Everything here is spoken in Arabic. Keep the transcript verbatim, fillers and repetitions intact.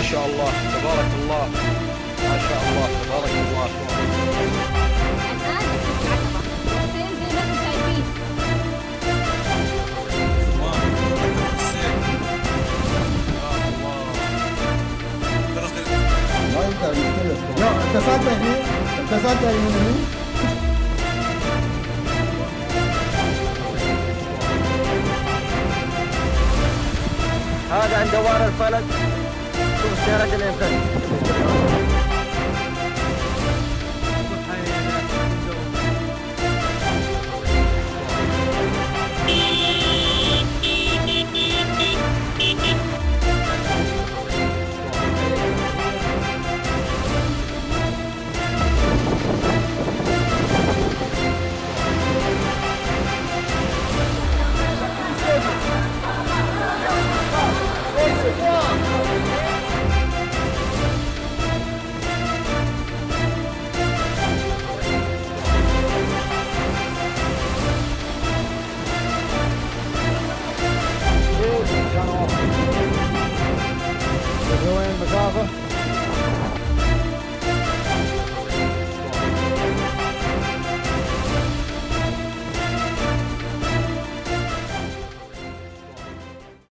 شاء الله تبارك الله، ما شاء الله تبارك الله. الآن نحن في عتبة والسيل زي ما انتم شايفين. ما ينفع مشكلة. لا اتصلت هنا، اتصلت هنا. هذا عند دوار الفلك. شوف السيارات اللي انفلت. وين المسافة؟